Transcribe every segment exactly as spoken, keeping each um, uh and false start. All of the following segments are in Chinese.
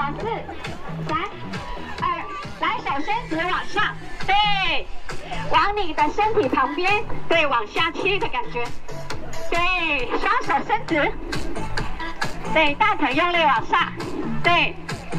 好，四、三、二，来，手伸直往上，对，往你的身体旁边，对，往下切的感觉，对，双手伸直，对，大腿用力往上，对，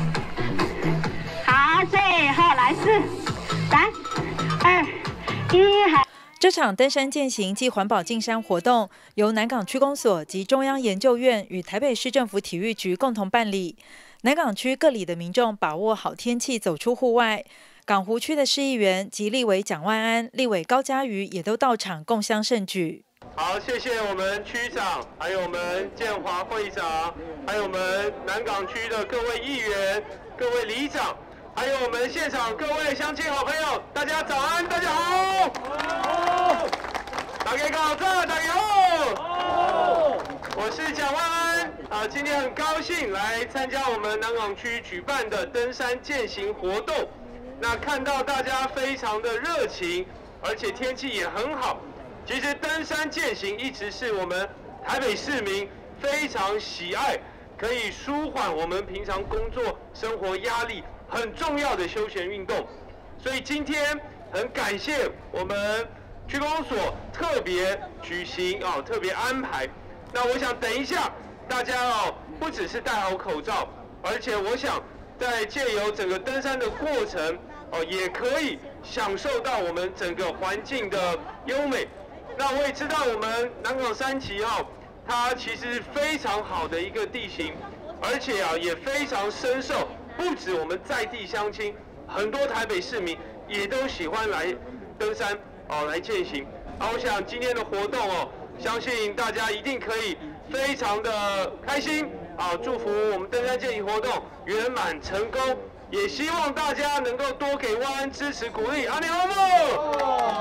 好，最后来四、三、二、一，好。 这场登山健行暨环保进山活动由南港区公所及中央研究院与台北市政府体育局共同办理。南港区各里的民众把握好天气走出户外，港湖区的市议员及立委蒋万安、立委高嘉瑜也都到场共襄盛举。 好，谢谢我们区长，还有我们建华会长，还有我们南港区的各位议员、各位里长。 还有我们现场各位乡亲好朋友，大家早安，大家好。好，大家好，大家好。我是蒋万安啊，今天很高兴来参加我们南港区举办的登山健行活动。那看到大家非常的热情，而且天气也很好。其实登山健行一直是我们台北市民非常喜爱，可以舒缓我们平常工作生活压力。 很重要的休闲运动，所以今天很感谢我们区公所特别举行哦，特别安排。那我想等一下大家哦，不只是戴好口罩，而且我想在借由整个登山的过程哦，也可以享受到我们整个环境的优美。那我也知道我们南港三期哦，它其实非常好的一个地形，而且啊也非常深受。 不止我们在地乡亲，很多台北市民也都喜欢来登山哦，来健行。啊，我想今天的活动哦，相信大家一定可以非常的开心啊！祝福我们登山健行活动圆满成功，也希望大家能够多给万安支持鼓励。阿尼好不？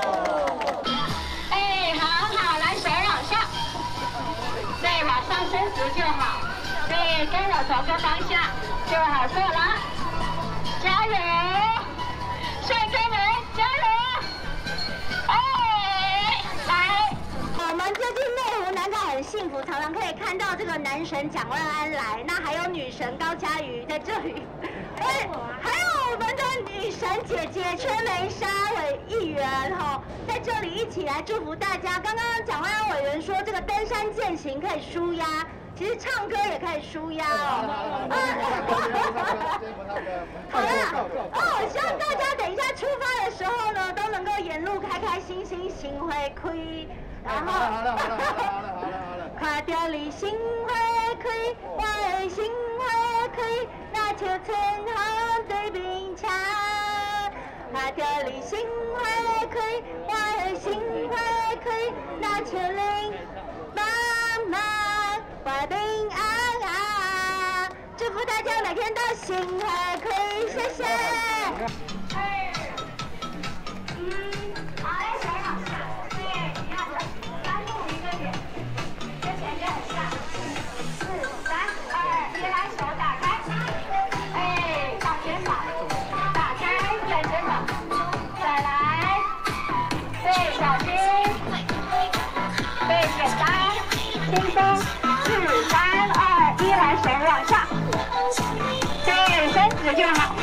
哎，好好，来手往上，对，往上伸直就好，对，跟我走个方向。 就好做了，加油！帅哥们，加油！哎，来， 我们最近内湖南港很幸福，常常可以看到这个男神蒋万安来，那还有女神高嘉瑜在这里，哎，还有我们的女神姐姐崔梅莎委议员哈，在这里一起来祝福大家。刚刚蒋万安委员说，这个登山健行可以舒压。 其实唱歌也可以舒压哦。好了，哦，希望大家等一下出发的时候呢，都能够沿路开开心心，心花开。然后，好了好了好了好了好了好了，看到你心花开，我的心花开，那就春风对面唱。看到你心花开，我的心花开，那就令妈妈。 我平安啊！祝福大家每天都心怀可以，谢谢。二，嗯，好，来手往下，对，你要翻路一个点，跟前面很像。四、三、二、一，来手打开，哎，放肩膀，打开，转肩膀，再来，对，小心，对，简单，轻松。 四、三、二、一，来手往上，对，伸直就好。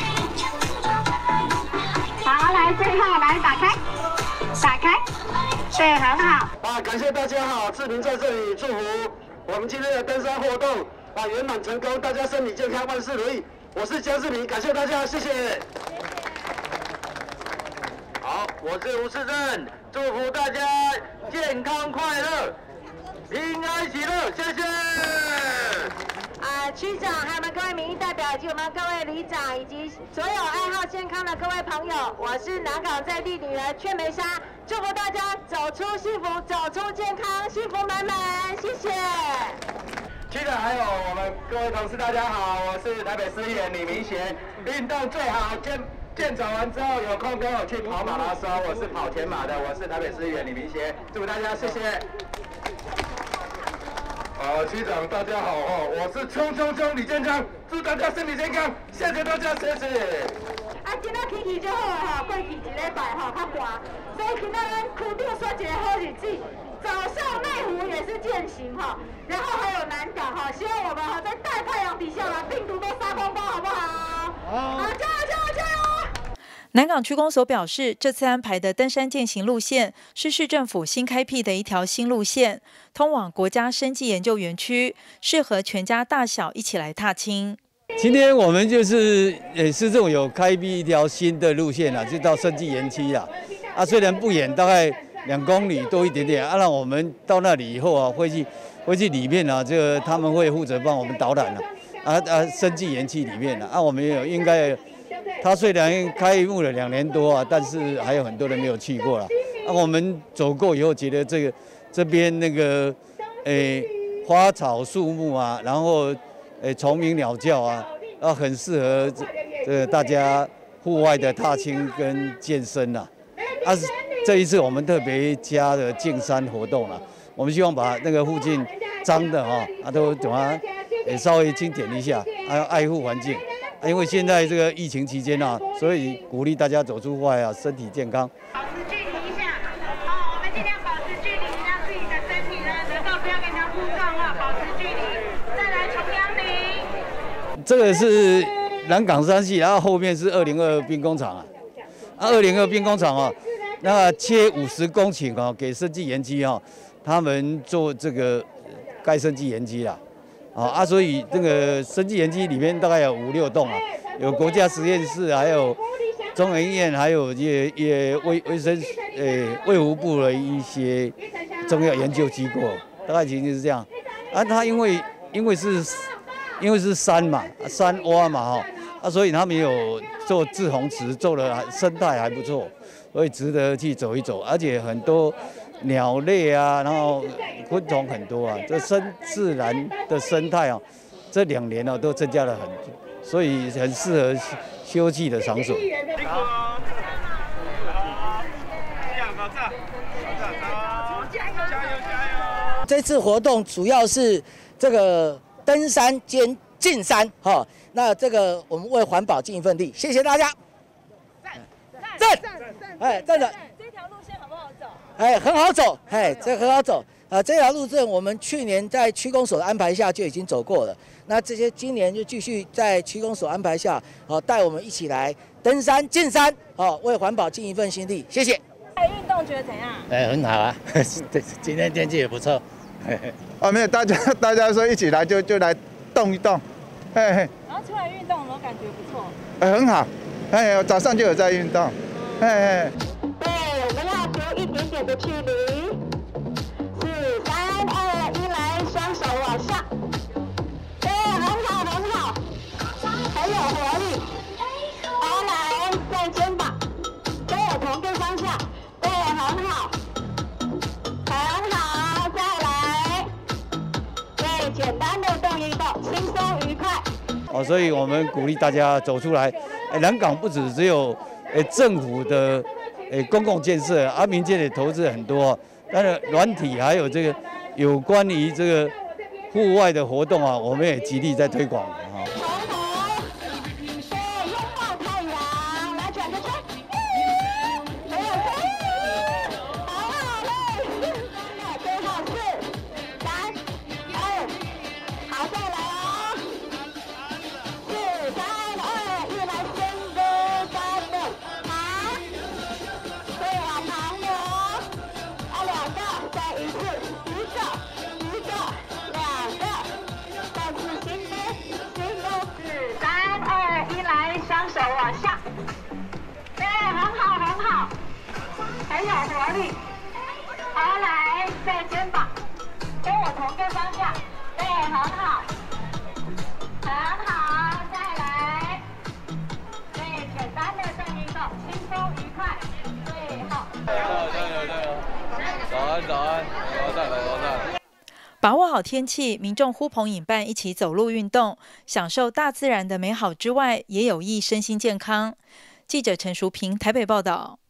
好，来最后来打开，打开，对，很好。 啊，感谢大家好，志明在这里祝福我们今天的登山活动啊圆满成功，大家身体健康，万事如意。我是江志明，感谢大家，谢谢。好，我是吴世正，祝福大家健康快乐。 平安喜乐，谢谢。 啊，区长，还有我们各位民意代表，以及我们各位里长，以及所有爱好健康的各位朋友，我是南港在地女人阙梅莎，祝福大家走出幸福，走出健康，幸福满满，谢谢。 区长，还有我们各位同事，大家好，我是台北市议员李明贤。运动最好，健健走完之后有空跟我去跑马拉松，我是跑全马的，我是台北市议员李明贤，祝福大家，谢谢。 好，区长大家好哦，我是冲冲冲李建昌，祝大家身体健康，谢谢大家，谢谢。 啊，今仔天气就好哈，过去一礼拜哈较寒，所以今仔咱区长选一个好日子，早上内湖也是健行哈，然后还有南港哈，希望我们哈在大太阳底下把病毒都杀光光。 好不好？好，加油加油加油！ 南港区公所表示，这次安排的登山健行路线是市政府新开辟的一条新路线，通往国家生技研究园区，适合全家大小一起来踏青。 今天我们就是呃市政府有开辟一条新的路线啊，就到生技园区啦。啊，虽然不远，大概两公里多一点点啊。那我们到那里以后啊，会去会去里面啊，这个他们会负责帮我们导览了。啊啊，生技园区里面啊，啊我们有应该，它虽然开幕了两年多啊，但是还有很多人没有去过了。啊，我们走过以后觉得这个这边那个诶花草树木啊，然后。诶，虫鸣鸟叫啊，啊，很适合这这大家户外的踏青跟健身呐。啊，这一次我们特别加了净山活动了，我们希望把那个附近脏的哈啊都怎么也稍微清点一下，还要爱护环境。啊，因为现在这个疫情期间啊，所以鼓励大家走出户外啊，身体健康。 保持距离一下，好，我们尽量保持距离，让自己的身体呢能够不要跟人家互动啊，保持距离。再来重阳礼。 这个是南港山系，然后后面是二零二兵工厂啊，啊，二零二兵工厂啊，那切五十公顷啊，给生技园区啊，他们做这个盖生技园区啦，啊啊，所以这个生技园区里面大概有五六栋啊，有国家实验室，还有中研院，还有也也卫卫生呃卫福部的一些重要研究机构，大概情形是这样。啊，它因为因为是。因为是山嘛，山洼嘛哈，啊，所以他们有做滞洪池，做的生态还不错，所以值得去走一走。而且很多鸟类啊，然后昆虫很多啊，这生自然的生态啊，这两年呢都增加了很多，所以很适合休憩的场所。 这次活动主要是这个。登山兼进山，哈、哦，那这个我们为环保尽一份力，谢谢大家。赞赞哎，赞的。 这条路线好不好走？ 哎，很好走，哎，这很好走。啊、呃，这条路线我们去年在区公所的安排下就已经走过了，那这些今年就继续在区公所安排下，好、哦、带我们一起来登山进山，好、哦、为环保尽一份心力，谢谢。 运动觉得怎样？ 哎，很好啊，今天天气也不错。 哦，没有，大家大家说一起来就就来动一动，嘿嘿。 然后出来运动有没有感觉不错？ 哎，很好，哎，我早上就有在运动，嘿嘿。 对，我们要留一点点的距离。四、三、二、一，来，双手往上。对，很好，很好，很有活力。好，来，在肩膀，对，同个方向，对，很好，很好，再来。对，简单的动一动，轻松愉快。 哦，所以我们鼓励大家走出来。哎，南港不只只有哎政府的哎公共建设，啊，民间也投资很多。当然，软体还有这个有关于这个户外的活动啊，我们也极力在推广啊。 双手往下，对，很好，很好，很有活力。好，来，在肩膀，跟我同个方向，对，很好，很好，再来，对，简单的动一动，轻松愉快，对，好。加油加油加油！早安早安，早上早上。 把握好天气，民众呼朋引伴一起走路运动，享受大自然的美好之外，也有益身心健康。记者陈淑平台北报道。